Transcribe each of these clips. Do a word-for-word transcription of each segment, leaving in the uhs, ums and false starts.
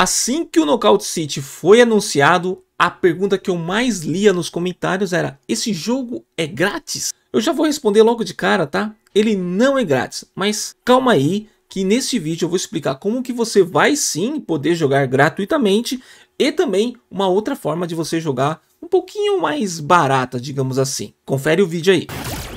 Assim que o Knockout City foi anunciado, a pergunta que eu mais lia nos comentários era: esse jogo é grátis? Eu já vou responder logo de cara, tá? Ele não é grátis, mas calma aí que nesse vídeo eu vou explicar como que você vai sim poder jogar gratuitamente e também uma outra forma de você jogar um pouquinho mais barata, digamos assim. Confere o vídeo aí.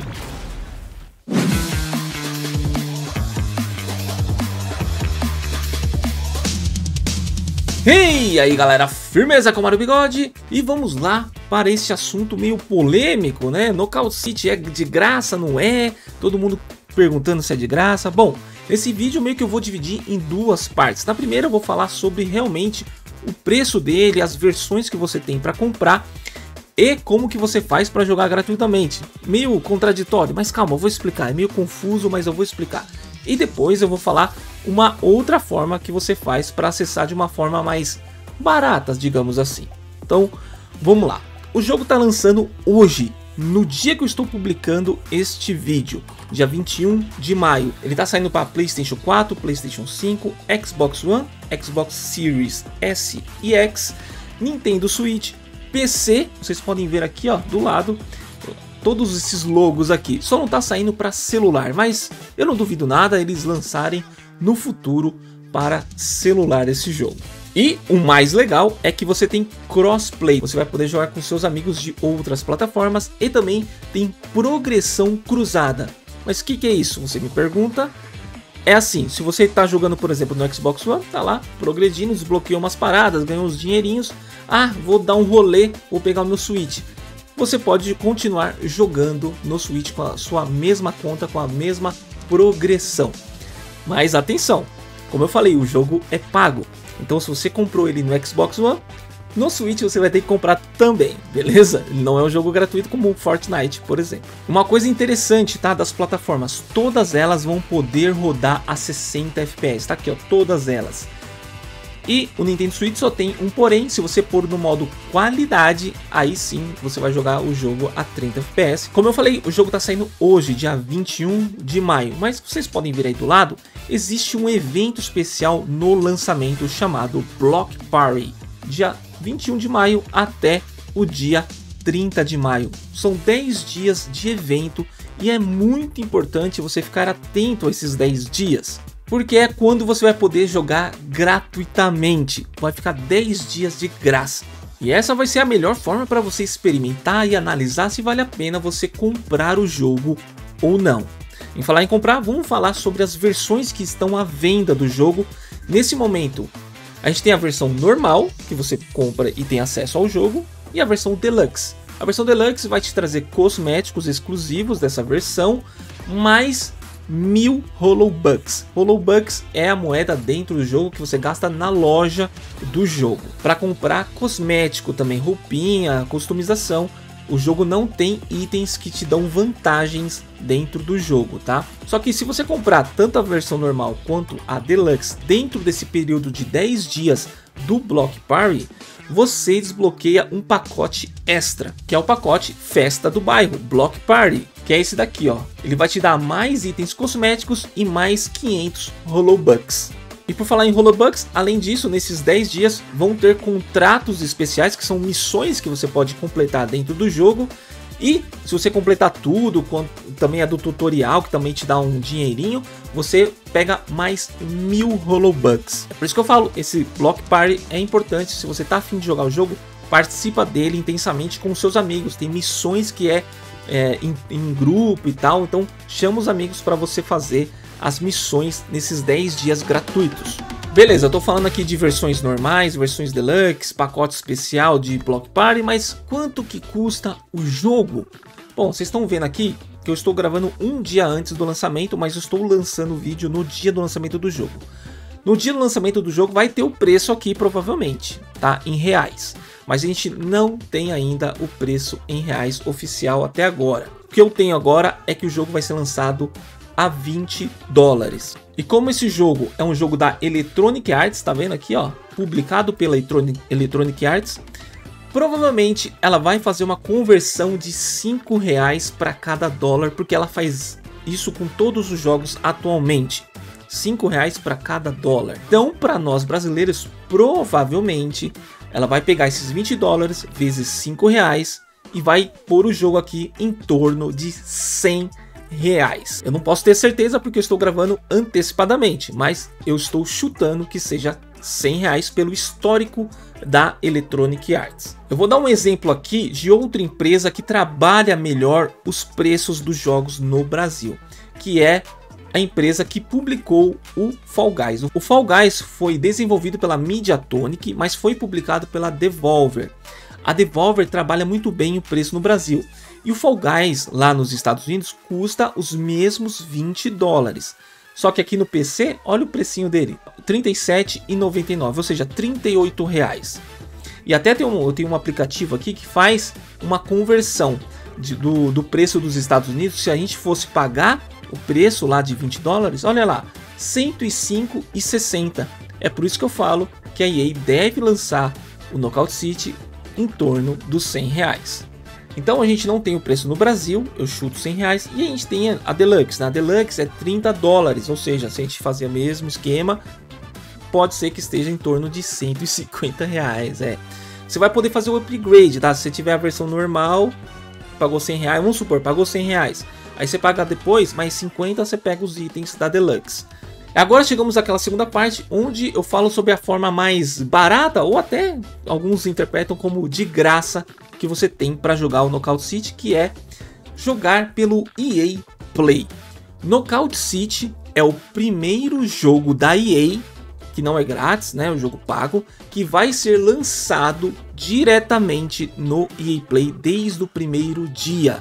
E aí galera, firmeza com o Mario Bigode? E vamos lá para esse assunto meio polêmico, né? Knockout City é de graça, não é? Todo mundo perguntando se é de graça. Bom, nesse vídeo meio que eu vou dividir em duas partes. Na primeira eu vou falar sobre realmente o preço dele, as versões que você tem para comprar e como que você faz para jogar gratuitamente. Meio contraditório, mas calma, eu vou explicar. É meio confuso, mas eu vou explicar. E depois eu vou falar uma outra forma que você faz para acessar de uma forma mais barata, digamos assim. Então, vamos lá. O jogo está lançando hoje, no dia que eu estou publicando este vídeo, dia vinte e um de maio. Ele está saindo para PlayStation quatro, PlayStation cinco, Xbox One, Xbox Series S e X, Nintendo Switch, P C. Vocês podem ver aqui, ó, do lado, todos esses logos aqui. Só não está saindo para celular, mas eu não duvido nada eles lançarem no futuro para celular esse jogo. E o mais legal é que você tem crossplay, você vai poder jogar com seus amigos de outras plataformas e também tem progressão cruzada. Mas o que, que é isso? Você me pergunta. É assim, se você está jogando, por exemplo, no Xbox One, tá lá progredindo, desbloqueou umas paradas, ganhou uns dinheirinhos. Ah, vou dar um rolê, vou pegar o meu Switch. Você pode continuar jogando no Switch com a sua mesma conta, com a mesma progressão. Mas atenção, como eu falei, o jogo é pago. Então se você comprou ele no Xbox One, no Switch você vai ter que comprar também, beleza? Ele não é um jogo gratuito como o Fortnite, por exemplo. Uma coisa interessante, tá, das plataformas, todas elas vão poder rodar a sessenta F P S, tá aqui ó, todas elas. E o Nintendo Switch só tem um porém, se você pôr no modo qualidade, aí sim você vai jogar o jogo a trinta F P S. Como eu falei, o jogo está saindo hoje, dia vinte e um de maio, mas vocês podem ver aí do lado, existe um evento especial no lançamento chamado Block Party, dia vinte e um de maio até o dia trinta de maio. São dez dias de evento e é muito importante você ficar atento a esses dez dias. Porque é quando você vai poder jogar gratuitamente. Vai ficar dez dias de graça. E essa vai ser a melhor forma para você experimentar e analisar se vale a pena você comprar o jogo ou não. Em falar em comprar, vamos falar sobre as versões que estão à venda do jogo. Nesse momento, a gente tem a versão normal, que você compra e tem acesso ao jogo, e a versão Deluxe. A versão Deluxe vai te trazer cosméticos exclusivos dessa versão, mais mil Holobucks. Holobucks é a moeda dentro do jogo que você gasta na loja do jogo para comprar cosmético, também roupinha, customização. O jogo não tem itens que te dão vantagens dentro do jogo, tá? Só que se você comprar tanto a versão normal quanto a Deluxe dentro desse período de dez dias do Block Party, você desbloqueia um pacote extra, que é o pacote Festa do Bairro, Block Party, que é esse daqui, ó. Ele vai te dar mais itens cosméticos e mais quinhentos Holobucks. E por falar em Holobucks, além disso, nesses dez dias vão ter contratos especiais, que são missões que você pode completar dentro do jogo. E se você completar tudo, também é do tutorial, que também te dá um dinheirinho, você pega mais mil Holobucks. É por isso que eu falo, esse Block Party é importante. Se você tá afim de jogar o jogo, participa dele intensamente com seus amigos. Tem missões que é, é em, em grupo e tal, então chama os amigos para você fazer as missões nesses dez dias gratuitos. Beleza, eu tô falando aqui de versões normais, versões deluxe, pacote especial de Block Party, mas quanto que custa o jogo? Bom, vocês estão vendo aqui que eu estou gravando um dia antes do lançamento, mas eu estou lançando o vídeo no dia do lançamento do jogo. No dia do lançamento do jogo vai ter o preço aqui provavelmente, tá? Em reais. Mas a gente não tem ainda o preço em reais oficial até agora. O que eu tenho agora é que o jogo vai ser lançado a vinte dólares. E como esse jogo é um jogo da Electronic Arts, tá vendo aqui, ó, publicado pela Electronic Arts, provavelmente ela vai fazer uma conversão de cinco reais para cada dólar, porque ela faz isso com todos os jogos atualmente. cinco reais para cada dólar. Então, para nós brasileiros, provavelmente ela vai pegar esses vinte dólares vezes cinco reais e vai pôr o jogo aqui em torno de cem reais. Eu não posso ter certeza porque eu estou gravando antecipadamente, mas eu estou chutando que seja cem reais pelo histórico da Electronic Arts. Eu vou dar um exemplo aqui de outra empresa que trabalha melhor os preços dos jogos no Brasil, que é a empresa que publicou o Fall Guys. O Fall Guys foi desenvolvido pela Mediatonic, mas foi publicado pela Devolver. A Devolver trabalha muito bem o preço no Brasil. E o Fall Guys lá nos Estados Unidos custa os mesmos vinte dólares. Só que aqui no P C, olha o precinho dele, trinta e sete reais e noventa e nove centavos, ou seja, trinta e oito reais. E até tem um, eu tenho um aplicativo aqui que faz uma conversão de, do, do preço dos Estados Unidos. Se a gente fosse pagar o preço lá de vinte dólares, olha lá, cento e cinco reais e sessenta centavos. É por isso que eu falo que a E A deve lançar o Knockout City em torno dos cem reais. Então a gente não tem o preço no Brasil, eu chuto cem reais, e a gente tem a Deluxe. Na Deluxe é trinta dólares, ou seja, se a gente fazer o mesmo esquema, pode ser que esteja em torno de cento e cinquenta reais. É. Você vai poder fazer o upgrade, tá? Se você tiver a versão normal, pagou cem reais, vamos supor, pagou cem reais. Aí você paga depois, mais cinquenta, você pega os itens da Deluxe. Agora chegamos àquela segunda parte, onde eu falo sobre a forma mais barata, ou até alguns interpretam como de graça, que você tem para jogar o Knockout City, que é jogar pelo E A Play. Knockout City é o primeiro jogo da E A, que não é grátis, né, o jogo pago, que vai ser lançado diretamente no E A Play desde o primeiro dia.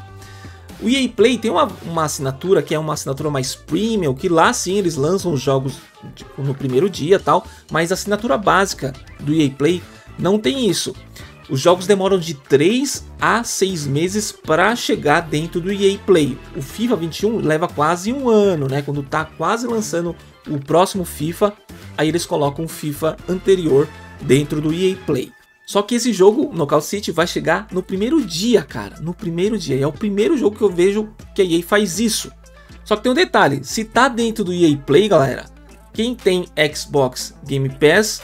O E A Play tem uma, uma assinatura que é uma assinatura mais premium, que lá sim eles lançam os jogos tipo, no primeiro dia tal, mas a assinatura básica do E A Play não tem isso. Os jogos demoram de três a seis meses para chegar dentro do E A Play. O FIFA vinte e um leva quase um ano, né? Quando tá quase lançando o próximo FIFA, aí eles colocam o FIFA anterior dentro do E A Play. Só que esse jogo, Knockout City, vai chegar no primeiro dia, cara. No primeiro dia. E é o primeiro jogo que eu vejo que a E A faz isso. Só que tem um detalhe. Se tá dentro do E A Play, galera, quem tem Xbox Game Pass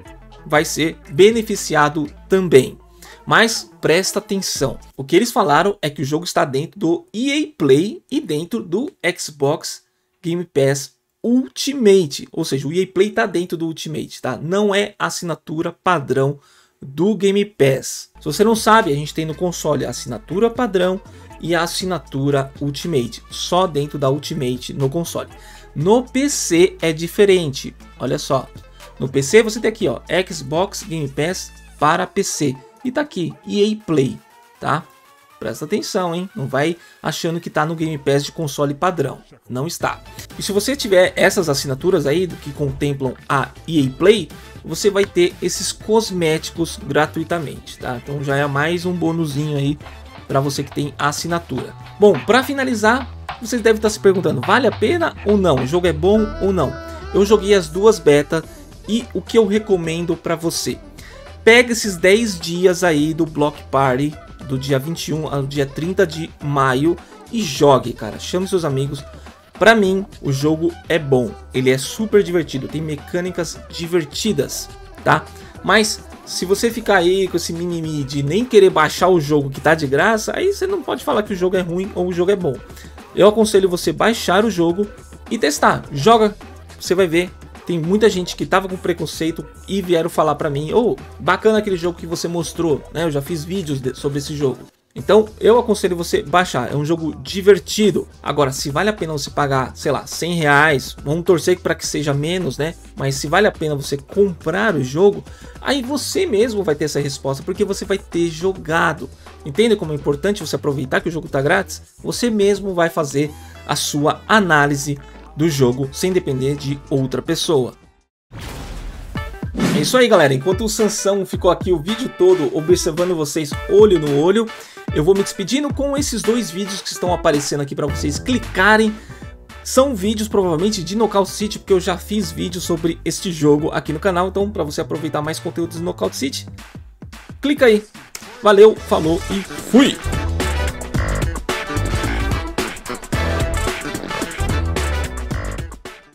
vai ser beneficiado também. Mas presta atenção. O que eles falaram é que o jogo está dentro do E A Play e dentro do Xbox Game Pass Ultimate. Ou seja, o E A Play está dentro do Ultimate, tá? Não é assinatura padrão do Game Pass. Se você não sabe, a gente tem no console a assinatura padrão e a assinatura Ultimate, só dentro da Ultimate no console. No P C é diferente, olha só. No P C você tem aqui, ó, Xbox Game Pass para P C e tá aqui E A Play, tá? Presta atenção, hein? Não vai achando que tá no Game Pass de console padrão, não está. E se você tiver essas assinaturas aí que contemplam a E A Play, você vai ter esses cosméticos gratuitamente, tá? Então já é mais um bonuzinho aí para você que tem a assinatura. Bom, para finalizar, vocês devem estar se perguntando, vale a pena ou não? O jogo é bom ou não? Eu joguei as duas betas e o que eu recomendo para você? Pega esses dez dias aí do Block Party, do dia vinte e um ao dia trinta de maio e jogue, cara. Chame seus amigos. Pra mim, o jogo é bom, ele é super divertido, tem mecânicas divertidas, tá? Mas se você ficar aí com esse mimimi de nem querer baixar o jogo que tá de graça, aí você não pode falar que o jogo é ruim ou o jogo é bom. Eu aconselho você baixar o jogo e testar. Joga, você vai ver. Tem muita gente que tava com preconceito e vieram falar pra mim, ô, oh, bacana aquele jogo que você mostrou, né? Eu já fiz vídeos de, sobre esse jogo. Então eu aconselho você baixar, é um jogo divertido. Agora, se vale a pena você pagar, sei lá, cem reais, vamos torcer para que seja menos, né? Mas se vale a pena você comprar o jogo, aí você mesmo vai ter essa resposta, porque você vai ter jogado. Entende como é importante você aproveitar que o jogo tá grátis? Você mesmo vai fazer a sua análise do jogo sem depender de outra pessoa. É isso aí, galera. Enquanto o Sansão ficou aqui o vídeo todo observando vocês olho no olho, eu vou me despedindo com esses dois vídeos que estão aparecendo aqui para vocês clicarem. São vídeos provavelmente de Knockout City, porque eu já fiz vídeos sobre este jogo aqui no canal. Então, para você aproveitar mais conteúdos de Knockout City, clica aí. Valeu, falou e fui!